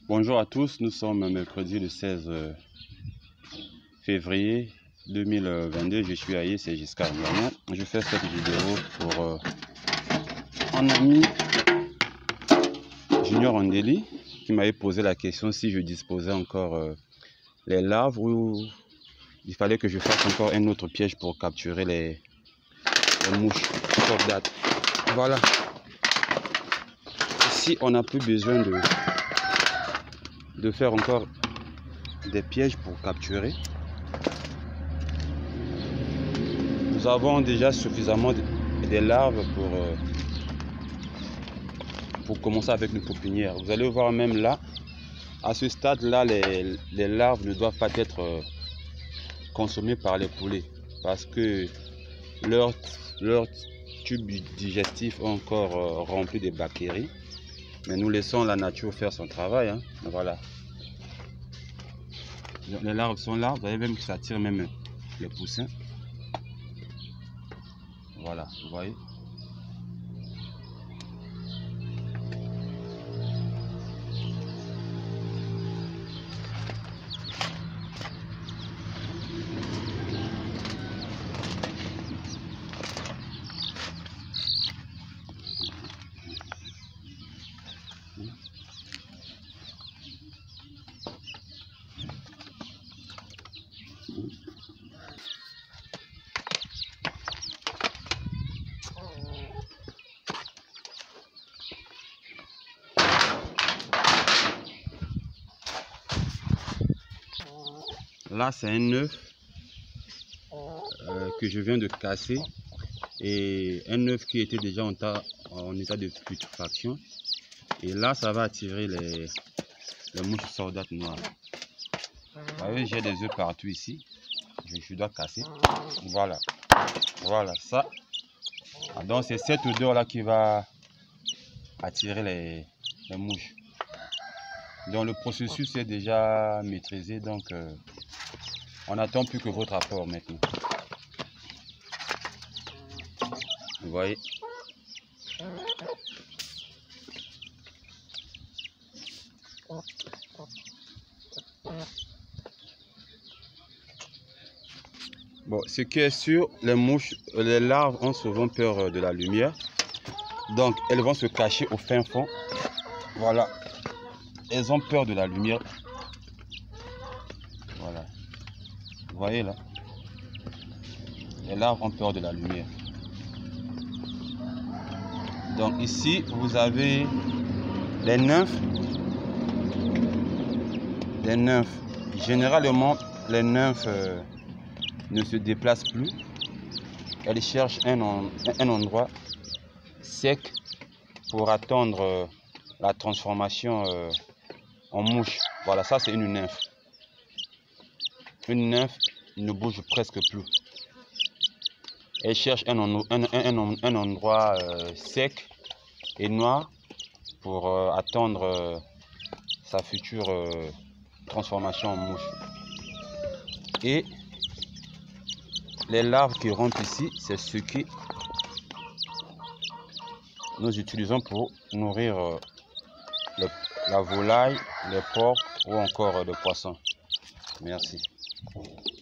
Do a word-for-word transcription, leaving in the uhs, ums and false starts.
Bonjour à tous, nous sommes mercredi le seize février deux mille vingt-deux. Je suis Aïe, c'est Giscard Ngana. Je fais cette vidéo pour euh, un ami Junior Ondeli qui m'avait posé la question si je disposais encore euh, les larves ou il fallait que je fasse encore un autre piège pour capturer les, les mouches. Date. Voilà. Si on n'a plus besoin de, de faire encore des pièges pour capturer, nous avons déjà suffisamment de, de larves pour, euh, pour commencer avec une pépinière. Vous allez voir même là, à ce stade-là, les, les larves ne doivent pas être euh, consommées par les poulets parce que leur, leur tube digestif est encore euh, rempli de bactéries. Mais nous laissons la nature faire son travail. Hein. Voilà. Les larves sont là. Vous voyez même que ça attire même les poussins. Voilà, vous voyez. Là, c'est un œuf euh, que je viens de casser et un œuf qui était déjà en état, en état de putréfaction. Et là, ça va attirer les, les mouches saudates noires. Vous voyez, j'ai des œufs partout ici. Je, je dois casser. Voilà. Voilà, ça. Donc, c'est cette odeur-là qui va attirer les, les mouches. Donc, le processus est déjà maîtrisé. Donc, euh, on n'attend plus que votre apport maintenant. Vous voyez. Bon, ce qui est sûr, les mouches, les larves ont souvent peur de la lumière. Donc, elles vont se cacher au fin fond. Voilà. Elles ont peur de la lumière. Voilà. Vous voyez là. Les larves ont peur de la lumière. Donc ici, vous avez les nymphes. Les nymphes. Généralement, les nymphes euh, ne se déplacent plus. Elles cherchent un, un endroit sec pour attendre euh, la transformation euh, en mouche. Voilà, ça c'est une nymphe. Une nymphe ne bouge presque plus. Elle cherche un, un, un, un endroit euh, sec et noir pour euh, attendre euh, sa future euh, transformation en mouche. Et les larves qui rentrent ici, c'est ce que nous utilisons pour nourrir euh, le, la volaille, les porcs ou encore euh, les poissons. Merci.